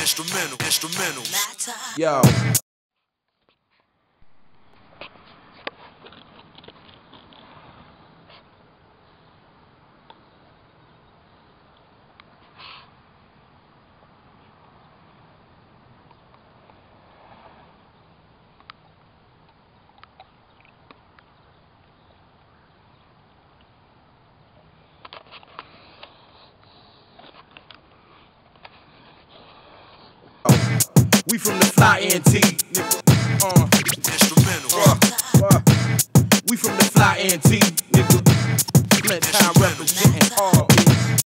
Instrumental. Yo. We from the fly NT, nigga. Instrumental. We from the fly NT, nigga. Flint town representing all.